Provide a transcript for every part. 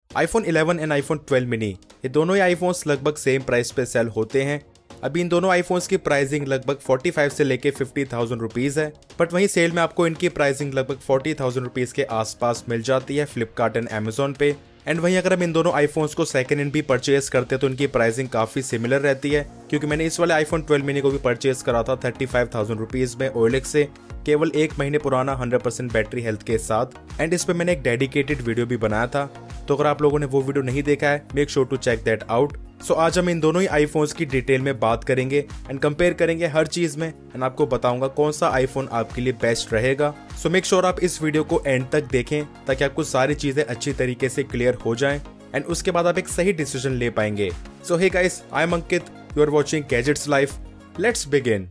iPhone 11 and iPhone 12 mini ये दोनों ही आईफोन्स लगभग सेम प्राइस पे सेल होते हैं। अभी इन दोनों आईफोन्स की प्राइसिंग लगभग 45 से लेके 50,000 रुपीज है, बट वहीं सेल में आपको इनकी प्राइसिंग लगभग 40,000 रुपीज के आसपास मिल जाती है फ्लिपकार्ट एंड अमेजोन पे। एंड वहीं अगर हम इन दोनों आईफोन्स को सेकंड हैंड भी परचेज करते हैं तो इनकी प्राइसिंग काफी सिमिलर रहती है, क्योंकि मैंने इस वाले iPhone 12 mini को भी परचेज करा था 35,000 रुपीज में OLX से, केवल 1 महीने पुराना 100% बैटरी हेल्थ के साथ। एंड इस पे मैंने एक डेडिकेटेड वीडियो भी बनाया था, तो अगर आप लोगों ने वो वीडियो नहीं देखा है, make sure to check that out. So आज हम इन दोनों ही आईफोन्स की डिटेल में बात करेंगे एंड कंपेयर करेंगे हर चीज में, एंड आपको बताऊंगा कौन सा आईफोन आपके लिए बेस्ट रहेगा। सो मेक श्योर आप इस वीडियो को एंड तक देखें ताकि आपको सारी चीजें अच्छी तरीके से क्लियर हो जाएं एंड उसके बाद आप एक सही डिसीजन ले पाएंगे। So hey guys, I am Ankit, you are watching gadgets life, let's begin.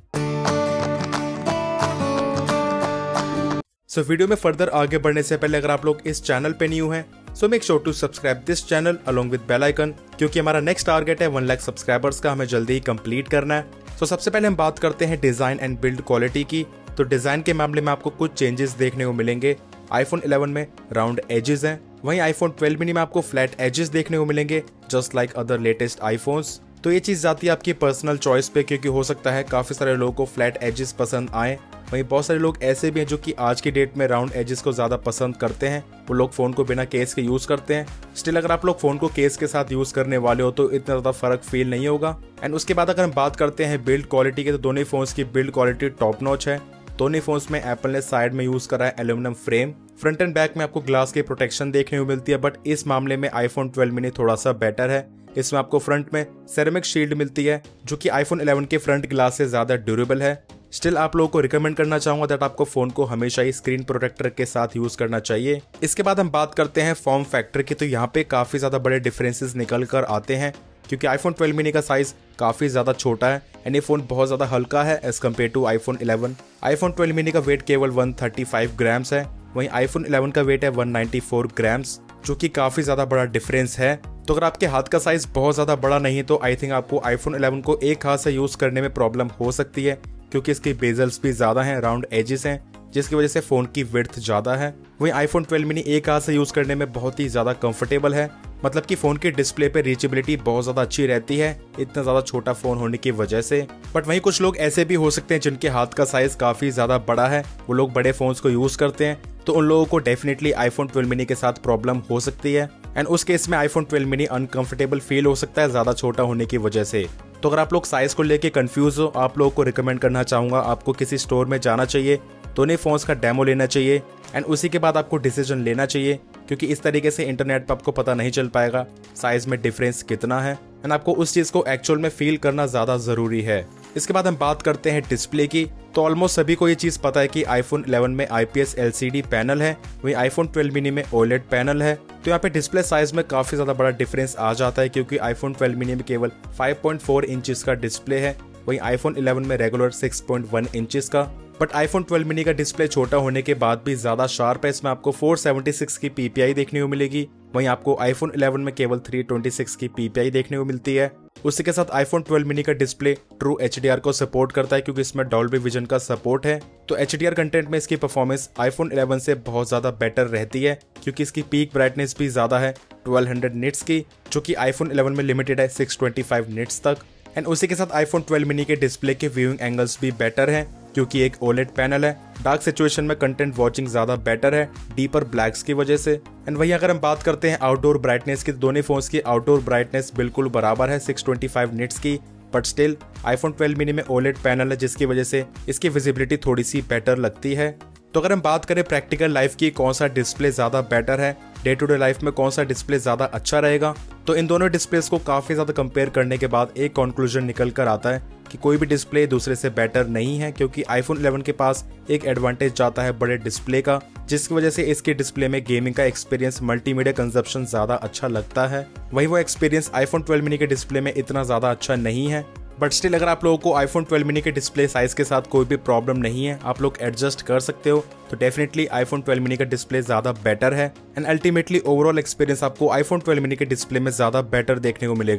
So video में फर्दर आगे बढ़ने से पहले अगर आप लोग इस चैनल पे न्यू हैं, so make sure to subscribe this channel along with bell icon, क्योंकि हमारा नेक्स्ट टारगेट है 1 लाख सब्सक्राइबर्स का, हमें जल्दी ही कंप्लीट करना है। सो सबसे पहले हम बात करते हैं डिजाइन एंड बिल्ड क्वालिटी की। तो डिजाइन के मामले में आपको कुछ चेंजेस देखने को मिलेंगे। iPhone 11 में राउंड एजेस हैं, वहीं iPhone 12 mini में आपको फ्लैट एजेस देखने को मिलेंगे, just like other latest iPhones. तो ये चीज जाती है आपकी पर्सनल चॉइस पे, क्योंकि हो सकता है काफी सारे लोगों को फ्लैट एजेस पसंद आए, वहीं बहुत सारे लोग ऐसे भी हैं जो कि आज की डेट में राउंड एजेस को ज्यादा पसंद करते हैं। वो लोग फोन को बिना केस के यूज करते हैं। स्टिल अगर आप लोग फोन को केस के साथ यूज करने वाले हो तो इतना ज्यादा फर्क फील नहीं होगा। एंड उसके बाद अगर हम बात करते हैं बिल्ड क्वालिटी की, तो दोनों फोन्स की बिल्ड क्वालिटी टॉप नॉच है। दोनों फोन्स में एप्पल ने साइड में यूज करा है aluminium frame. Front and back में आपको ग्लास की प्रोटेक्शन देखने को मिलती है, बट इस मामले में iPhone 12 mini थोड़ा सा बेटर है। इसमें आपको फ्रंट में सेरेमिक शील्ड मिलती है, जो कि iPhone 11 के फ्रंट ग्लास से ज्यादा ड्यूरेबल है। स्टिल आप लोगों को रिकमेंड करना चाहूंगा दैट आपको फोन को हमेशा ही स्क्रीन प्रोटेक्टर के साथ यूज करना चाहिए। इसके बाद हम बात करते हैं फॉर्म फैक्टर की, तो यहाँ पे काफी ज्यादा बड़े डिफरेंसेस निकल कर आते हैं, क्योंकि iPhone 12 mini का साइज काफी ज्यादा छोटा है एंड ये फोन बहुत ज्यादा हल्का है as compared to iPhone 11। iPhone 12 mini का वेट केवल 135 ग्राम्स है, वहीं iPhone 11 का वेट है 194 ग्राम्स, जो कि काफी ज्यादा बड़ा डिफरेंस है। तो अगर आपके हाथ का साइज बहुत ज्यादा बड़ा नहीं तो आई थिंक आपको iPhone 11 को एक हाथ से यूज करने में प्रॉब्लम हो सकती है, क्योंकि इसकी बेजल्स भी ज्यादा हैं, राउंड एजेस हैं, जिसकी वजह से फोन की विड्थ ज्यादा है। वहीं iPhone 12 mini एक हाथ से यूज करने में बहुत ही ज्यादा कंफर्टेबल है, मतलब कि फोन की डिस्प्ले पे रीचेबिलिटी बहुत ज्यादा अच्छी रहती है इतना ज्यादा छोटा फोन होने की वजह से। बट वहीं कुछ लोग ऐसे भी हो सकते हैं जिनके हाथ का साइज काफी ज्यादा बड़ा है, वो लोग बड़े फोन्स को यूज करते हैं, तो उन लोगों को डेफिनेटली iPhone 12 mini के साथ प्रॉब्लम हो सकती है एंड उस केस में iPhone 12 mini अनकंफर्टेबल फील हो सकता है ज्यादा छोटा होने की वजह से। तो अगर आप लोग साइज को लेके कंफ्यूज हो, आप लोगों को रिकमेंड करना चाहूंगा आपको किसी स्टोर में जाना चाहिए, दोनों फोन्स का डेमो लेना चाहिए एंड उसी के बाद आपको डिसीजन लेना चाहिए, क्योंकि इस तरीके से इंटरनेट पर आपको पता नहीं चल पाएगा साइज में डिफरेंस कितना है एंड आपको उस चीज को एक्चुअल में फील करना ज्यादा जरूरी है। इसके बाद हम बात करते हैं डिस्प्ले की, तो ऑलमोस्ट सभी को ये चीज पता है कि iPhone 11 में IPS LCD पैनल है, वहीं iPhone 12 mini में OLED पैनल है। तो यहाँ पे डिस्प्ले साइज में काफी ज्यादा बड़ा डिफरेंस आ जाता है, क्योंकि iPhone 12 mini में केवल 5.4 इंचेस का डिस्प्ले है, वहीं iPhone 11 में रेगुलर 6.1 इंचेस का। बट iPhone 12 mini का डिस्प्ले छोटा होने के बाद भी ज्यादा शार्प है, इसमें आपको 476 की PPI देखने को मिलेगी, वहीं आपको iPhone 11 में केवल 326 की PPI देखने को मिलती है। उसी के साथ iPhone 12 mini का डिस्प्ले ट्रू HDR को सपोर्ट करता है, क्योंकि इसमें डॉल्बी विजन का सपोर्ट है। तो HDR कंटेंट में इसकी परफॉर्मेंस iPhone 11 से बहुत ज्यादा बेटर रहती है, क्योंकि इसकी पीक ब्राइटनेस भी ज्यादा है 1200 निट्स की, जो कि iPhone 11 में लिमिटेड है 625 निट्स तक। एंड उसी के साथ iPhone 12 mini के डिस्प्ले के व्यूइंग एंगल्स भी बेटर हैं, क्योंकि एक OLED पैनल है। डार्क सिचुएशन में कंटेंट वॉचिंग ज्यादा बेटर है डीपर ब्लैक्स की वजह से। एंड वहीं अगर हम बात करते हैं आउटडोर ब्राइटनेस की, तो दोनों फोन्स की आउटडोर ब्राइटनेस बिल्कुल बराबर है 625 निट्स की, बट स्टिल iPhone 12 mini में OLED पैनल है, जिसकी वजह से इसकी विजिबिलिटी थोड़ी सी बेटर लगती है। तो अगर हम बात करें प्रैक्टिकल लाइफ की, कौन सा डिस्प्ले ज्यादा बेटर है, डे टू डे लाइफ में कौन सा डिस्प्ले ज्यादा अच्छा रहेगा, तो इन दोनों डिस्प्लेस को काफी ज्यादा कंपेयर करने के बाद एक कंक्लूजन निकल कर आता है कि कोई भी डिस्प्ले दूसरे से बेटर नहीं है, क्योंकि iPhone 11 के पास एक एडवांटेज जाता है बड़े डिस्प्ले का, जिसकी वजह से इसके डिस्प्ले में गेमिंग का एक्सपीरियंस, मल्टीमीडिया कंजप्शन ज्यादा अच्छा लगता है। वहीं वो एक्सपीरियंस iPhone 12 mini के डिस्प्ले में इतना ज्यादा अच्छा नहीं है। बट स्टिल अगर आप लोगों को iPhone 12 mini के डिस्प्ले साइज के साथ कोई भी प्रॉब्लम नहीं है, आप लोग एडजस्ट कर सकते हो, तो डेफिनेटली iPhone 12 mini का डिस्प्ले ज्यादा बेटर है एंड अल्टीमेटली ओवरऑल एक्सपीरियंस आपको iPhone 12 mini के डिस्प्ले में ज्यादा बेटर देखने को मिलेगा।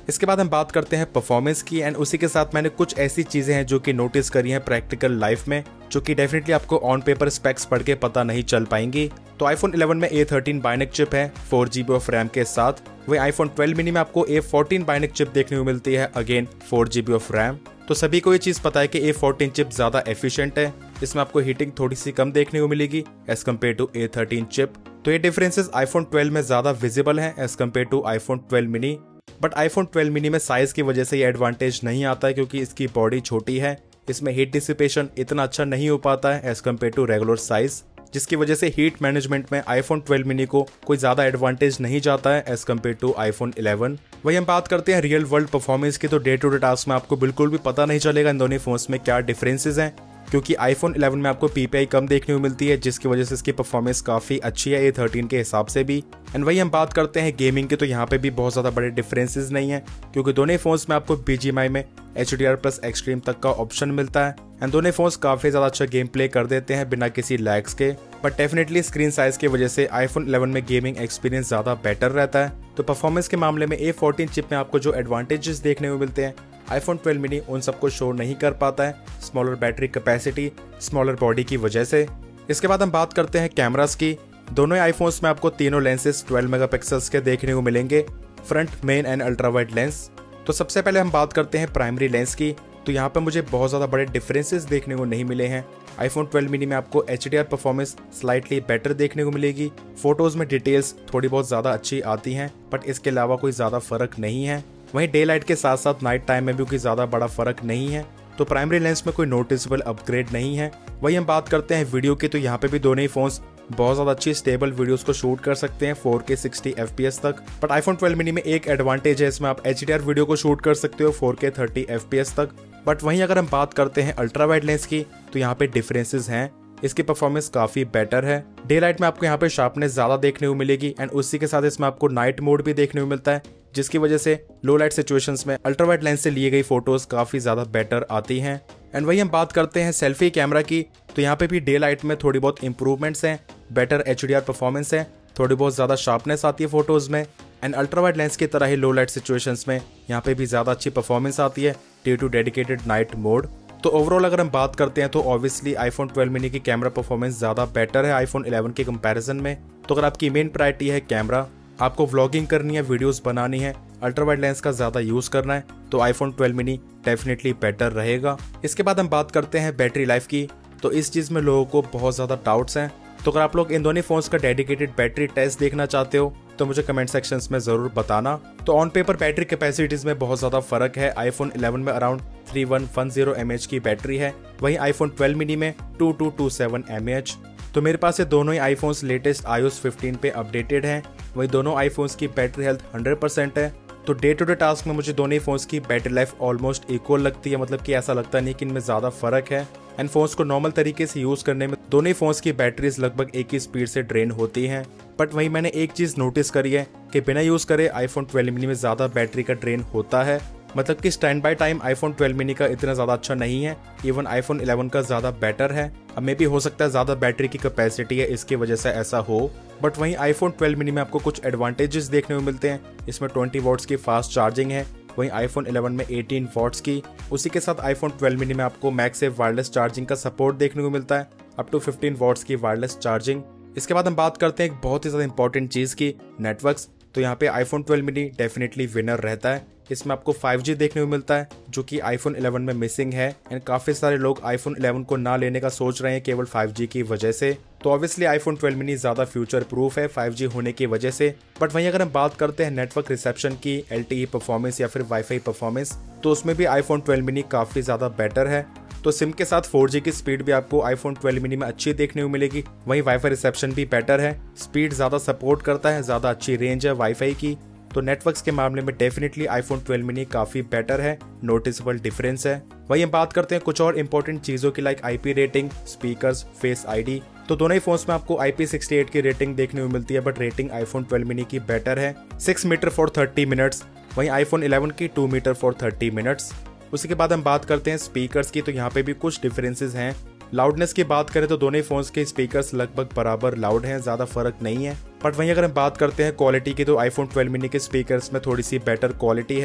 इसके बाद हम बात करते हैं परफॉर्मेंस की, एंड उसी के साथ मैंने कुछ ऐसी चीजें हैं जो कि नोटिस करी हैं प्रैक्टिकल लाइफ में, जो कि डेफिनेटली आपको ऑन पेपर स्पेक्स पढ़ के पता नहीं चल पाएंगी। तो आईफोन 11 में A13 बायोनिक चिप है 4GB ऑफ रैम के साथ, वही आईफोन 12 मिनी में आपको A14 बायोनिक चिप देखने को मिलती है, अगेन 4GB ऑफ रैम। तो सभी को ये चीज पता है कि A14 चिप ज्यादा एफिशिएंट है, इसमें आपको हीटिंग थोड़ी सी कम देखने को मिलेगी as compared to A13 chip. तो ये डिफरेंसेस आईफोन 12 में ज्यादा विजिबल है as compared to iPhone 12 mini. But iPhone 12 mini में साइज की वजह से ये एडवांटेज नहीं आता है, क्योंकि इसकी बॉडी छोटी है, इसमें हीट डिसिपेशन इतना अच्छा नहीं हो पाता है as compared to regular size, जिसकी वजह से हीट मैनेजमेंट में आईफोन 12 मिनी को कोई ज्यादा एडवांटेज नहीं जाता है एज कम्पेयर टू आईफोन 11। वही हम बात करते हैं रियल वर्ल्ड परफॉर्मेंस की, तो डे टू डे टास्क में आपको बिल्कुल भी पता नहीं चलेगा इन दोनों फोन्स में क्या डिफरेंसेस हैं, क्योंकि आईफोन 11 में आपको PPI कम देखने को मिलती है, जिसकी वजह से इसकी परफॉर्मेंस काफी अच्छी है A13 के हिसाब से भी। एंड वही हम बात करते हैं गेमिंग की, तो यहाँ पे भी बहुत ज्यादा बड़े डिफरेंसेस नहीं है, क्योंकि दोनों फोन्स में आपको BGMI में HDR+ एक्सट्रीम तक का ऑप्शन मिलता है, एंड दोनों फोन्स काफी ज्यादा अच्छा गेम प्ले कर देते हैं बिना किसी लैग्स के। बट डेफिनेटली स्क्रीन साइज की वजह से आईफोन 11 में गेमिंग एक्सपीरियंस ज्यादा बेटर रहता है। तो परफॉर्मेंस के मामले में A14 चिप में आपको जो एडवांटेजेस देखने को मिलते हैं, आईफोन 12 मिनी उन सबको शो नहीं कर पाता है, smaller battery capacity, smaller body की वजह से। इसके बाद हम बात करते हैं कैमरास की। दोनों आईफोन्स में आपको तीनों लेंसेज 12 मेगापिक्सल्स के देखने को मिलेंगे, front, main and ultra wide lens. तो सबसे पहले हम बात करते हैं प्राइमरी लेंस की, तो यहाँ पे मुझे बहुत ज़्यादा बड़े डिफरेंसेस देखने को नहीं मिले हैं। आईफोन 12 मिनी में आपको HDR परफॉर्मेंस स्लाइटली बेटर देखने को मिलेगी, फोटोज में डिटेल्स थोड़ी बहुत ज़्यादा अच्छी आती हैं, बट इसके अलावा कोई ज़्यादा फर्क नहीं है। वहीं डे लाइट के साथ साथ नाइट टाइम में भी कोई ज़्यादा बड़ा फर्क नहीं है, तो प्राइमरी लेंस में कोई नोटिसेबल अपग्रेड नहीं है। वही हम बात करते हैं वीडियो की, तो यहाँ पे भी दोनों ही फोन्स बहुत ज़्यादा अच्छी स्टेबल वीडियोस को शूट कर सकते हैं 4K 60 FPS तक। बट आईफोन 12 मिनी में एक एडवांटेज है, इसमें आप HDR वीडियो को शूट कर सकते हो 4K 30 FPS तक। बट वहीं अगर हम बात करते हैं अल्ट्रा वाइड लेंस की, तो यहाँ पे डिफरेंसेस हैं, इसकी परफॉर्मेंस काफी बेटर है। डे लाइट में आपको यहाँ पे शार्पनेस ज्यादा देखने को मिलेगी, एंड उसी के साथ इसमें आपको नाइट मोड भी देखने को मिलता है, जिसकी वजह से लो लाइट सिचुएशंस में अल्ट्रा वाइड लेंस से लिए गई फोटोज काफी ज्यादा बेटर आती हैं। एंड वही हम बात करते हैं सेल्फी कैमरा की, तो यहाँ पे भी डे लाइट में थोड़ी बहुत इंप्रूवमेंट्स हैं, बेटर HDR परफॉर्मेंस है, थोड़ी बहुत ज्यादा शार्पनेस आती है फोटोज में, एंड अल्ट्रा वाइड लेंस की तरह ही लो लाइट सिचुएशंस में यहाँ पे भी ज्यादा अच्छी परफॉर्मेंस आती है due to dedicated night mode. तो ओवरऑल अगर हम बात करते हैं तो ऑब्वियसली आईफोन 12 मिनी की कैमरा परफॉर्मेंस ज़्यादा बेटर है आईफोन 11 के कंपैरिजन में। तो अगर आपकी मेन प्रायोरिटी है कैमरा, आपको व्लॉगिंग करनी है, वीडियोस बनानी है, अल्ट्रा वाइड लेंस का ज़्यादा यूज़ करना है, तो आईफोन 12 मिनी डेफिनेटली बेटर रहेगा। इसके बाद हम बात करते हैं बैटरी लाइफ की, तो इस चीज़ में लोगों को बहुत ज़्यादा डाउट्स हैं। तो अगर आप लोग इन दोनों फोन्स का डेडिकेटेड बैटरी टेस्ट देखना चाहते हो तो मुझे कमेंट सेक्शंस में ज़रूर बताना। तो ऑन पेपर बैटरी कैपेसिटीज़ में बहुत ज़्यादा फ़र्क है, आईफोन 11 में अराउंड 3110 mAh की बैटरी है, वहीं आईफोन 12 मिनी में 2227 mAh। तो मेरे पास ये दोनों ही आईफोन्स लेटेस्ट iOS 15 पे अपडेटेड हैं, वहीं दोनों आईफोन्स की बैटरी हेल्थ 100% है। तो डे टू डे टास्क में मुझे दोनों ही फोन्स की बैटरी लाइफ ऑलमोस्ट इक्वल लगती है, मतलब कि ऐसा लगता नहीं कि इनमें ज़्यादा फ़र्क है। एंड फोन्स को नॉर्मल तरीके से यूज़ करने में दोनों ही फोन्स की बैटरीज लगभग एक ही स्पीड से ड्रेन होती हैं। बट वहीं मैंने एक चीज़ नोटिस करी है कि बिना यूज़ करे आईफोन 12 मिनी में ज़्यादा बैटरी का ड्रेन होता है, मतलब कि standby time iPhone 12 mini का इतना ज़्यादा अच्छा नहीं है, इवन आईफोन 11 का ज़्यादा बेटर है। अब मे भी हो सकता है ज़्यादा बैटरी की कैपेसिटी है इसकी वजह से ऐसा हो, बट वहीं आईफोन 12 मिनी में आपको कुछ एडवांटेजेस देखने को मिलते हैं। इसमें 20 वॉट्स की फास्ट चार्जिंग है, वहीं आईफोन 11 में 18 वॉट्स की। उसी के साथ आईफोन 12 मिनी में आपको मैगसेफ वायरलेस चार्जिंग का सपोर्ट देखने को मिलता है, अप टू 15 वॉट्स की वायरलेस चार्जिंग। इसके बाद हम बात करते हैं एक बहुत ही ज़्यादा इंपॉर्टेंट चीज़ की, नेटवर्क्स। तो यहाँ पे आईफोन 12 मिनी डेफिनेटली विनर रहता है, इसमें आपको 5G देखने को मिलता है जो कि आईफोन 11 में मिसिंग है, एंड काफ़ी सारे लोग आईफोन 11 को ना लेने का सोच रहे हैं केवल 5G की वजह से। तो ऑब्वियसली आईफोन 12 मिनी ज़्यादा फ्यूचर प्रूफ है 5G होने की वजह से। बट वहीं अगर हम बात करते हैं नेटवर्क रिसेप्शन की, LTE परफॉर्मेंस या फिर वाईफाई परफॉर्मेंस, तो उसमें भी आईफोन 12 मिनी काफ़ी ज़्यादा बेटर है। तो सिम के साथ 4G की स्पीड भी आपको आईफोन 12 मिनी में अच्छी देखने को मिलेगी, वहीं वाईफाई रिसेप्शन भी बेटर है, स्पीड ज़्यादा सपोर्ट करता है, ज़्यादा अच्छी रेंज है वाईफाई की। तो नेटवर्क्स के मामले में डेफिनेटली आईफोन 12 मिनी काफ़ी बेटर है, नोटिसेबल डिफरेंस है। वहीं हम बात करते हैं कुछ और इंपॉर्टेंट चीज़ों की, like IP rating, speakers, face ID। तो दोनों ही फोन्स में आपको IP68 की रेटिंग देखने को मिलती है, बट रेटिंग आईफोन 12 मिनी की बेटर है, 6 मीटर फॉर 30 मिनट्स, वहीं आईफोन 11 की 2 मीटर फॉर 30 मिनट्स। उसी के बाद हम बात करते हैं स्पीकर्स की, तो यहाँ पे भी कुछ डिफरेंसेस हैं। लाउडनेस की बात करें तो दोनों फोन्स के स्पीकर्स लगभग बराबर लाउड हैं, ज़्यादा फर्क नहीं है। बट वहीं अगर हम बात करते हैं क्वालिटी की, तो आईफोन 12 मिनी के स्पीकर्स में थोड़ी सी बेटर क्वालिटी है,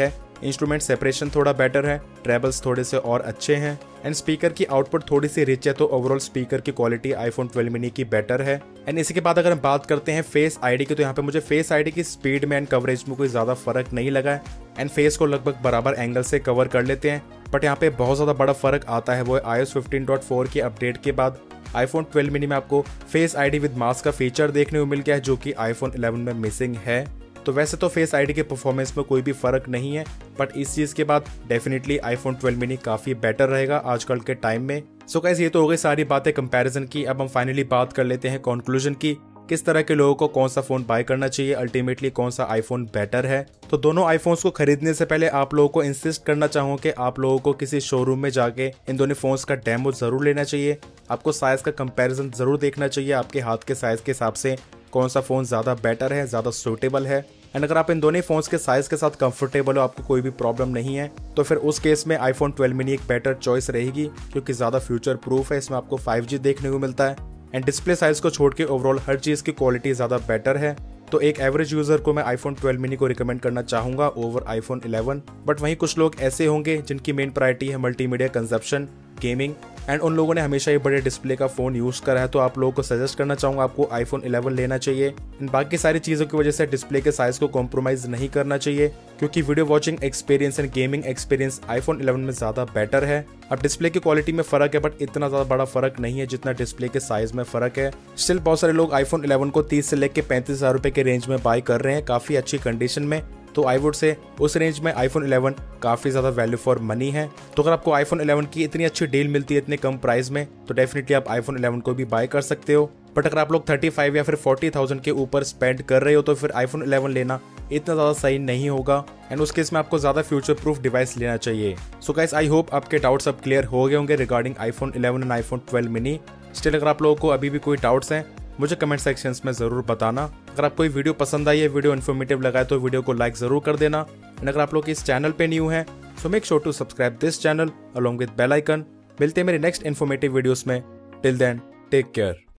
इंस्ट्रूमेंट सेपरेशन थोड़ा बेटर है, ट्रेबल्स थोड़े से और अच्छे हैं एंड स्पीकर की आउटपुट थोड़ी सी रिच है, तो ओवरऑल स्पीकर की क्वालिटी आईफोन 12 मिनी की बेटर है। एंड इसी के बाद अगर हम बात करते हैं फेस आईडी की, तो यहाँ पे मुझे फेस आईडी की स्पीड में एंड कवरेज में कोई ज़्यादा फर्क नहीं लगा है एंड फेस को लगभग बराबर एंगल से कवर कर लेते हैं। बट यहाँ पे बहुत ज़्यादा बड़ा फर्क आता है, वो है iOS 15.4 की अपडेट के बाद आईफोन 12 मिनी में आपको फेस आईडी विद मास्क का फीचर देखने को मिल गया है, जो कि आईफोन 11 में मिसिंग है। तो वैसे तो फेस आईडी के परफॉर्मेंस में कोई भी फर्क नहीं है, बट इस चीज़ के बाद डेफिनेटली आईफोन 12 मिनी काफ़ी बेटर रहेगा आजकल के टाइम में। सो गाइस, ये तो हो गई सारी बातें कंपैरिजन की। अब हम फाइनली बात कर लेते हैं कंक्लूजन की, किस तरह के लोगों को कौन सा फोन बाय करना चाहिए, अल्टीमेटली कौन सा आईफोन बेटर है। तो दोनों आईफोन्स को खरीदने से पहले आप लोगों को इंसिस्ट करना चाहूँ कि आप लोगों को किसी शोरूम में जाके इन दोनों फोन्स का डेमो जरूर लेना चाहिए। आपको साइज का कंपैरिजन जरूर देखना चाहिए, आपके हाथ के साइज के हिसाब से कौन सा फोन ज्यादा बेटर है, ज्यादा सूटेबल है। एंड अगर आप इन दोनों फोन्स के साइज के साथ कंफर्टेबल हो, आपको कोई भी प्रॉब्लम नहीं है, तो फिर उस केस में आईफोन 12 मिनी एक बेटर चॉइस रहेगी, क्योंकि ज्यादा फ्यूचर प्रूफ है। इसमें आपको 5G देखने को मिलता है एंड डिस्प्ले साइज को छोड़ के ओवरऑल हर चीज की क्वालिटी ज्यादा बेटर है। तो एक एवरेज यूजर को मैं आईफोन 12 मिनी को रिकमेंड करना चाहूंगा ओवर आईफोन 11। बट वहीं कुछ लोग ऐसे होंगे जिनकी मेन प्रायोरिटी है मल्टीमीडिया कंजप्शन, गेमिंग एंड उन लोगों ने हमेशा ही बड़े डिस्प्ले का फोन यूज करा है, तो आप लोगों को सजेस्ट करना चाहूंगा आपको आईफोन 11 लेना चाहिए। एंड बाकी सारी चीजों की वजह से डिस्प्ले के साइज को कॉम्प्रोमाइज नहीं करना चाहिए, क्योंकि video watching experience and gaming experience iPhone 11 में ज्यादा बेटर है। अब डिस्प्ले की क्वालिटी में फर्क है, बट इतना ज्यादा बड़ा फर्क नहीं है जितना डिस्प्ले के साइज में फर्क है। स्टिल बहुत सारे लोग आईफोन 11 को 30 से लेकर 35,000 रुपए के रेंज में बाय कर रहे हैं, काफी अच्छी कंडीशन में। तो आई वुड से उस रेंज में आईफोन 11 काफी ज्यादा वैल्यू फॉर मनी है। तो अगर आपको आईफोन 11 की इतनी अच्छी डील मिलती है इतने कम प्राइस में, तो डेफिनेटली आप आईफोन 11 को भी बाय कर सकते हो। बट अगर आप लोग 35 या फिर 40,000 के ऊपर स्पेंड कर रहे हो, तो फिर आईफोन 11 लेना इतना ज्यादा सही नहीं होगा एंड उस केस में आपको ज्यादा फ्यूचर प्रूफ डिवाइस लेना चाहिए। सो गाइस, आई होप आपके डाउट्स अब क्लियर हो गए होंगे regarding iPhone 11 and iPhone 12 mini. Still अगर आप लोगों को अभी भी कोई डाउट्स हैं, मुझे कमेंट सेक्शंस में जरूर बताना। अगर आपको ये वीडियो पसंद आई है, वीडियो इन्फॉर्मेटिव लगा है, तो वीडियो को लाइक जरूर कर देना। एंड अगर आप लोग इस चैनल पे न्यू हैं, so make sure to subscribe this channel along with bell icon. मिलते हैं मेरे नेक्स्ट इन्फॉर्मेटिव वीडियोस में। Till then, take care.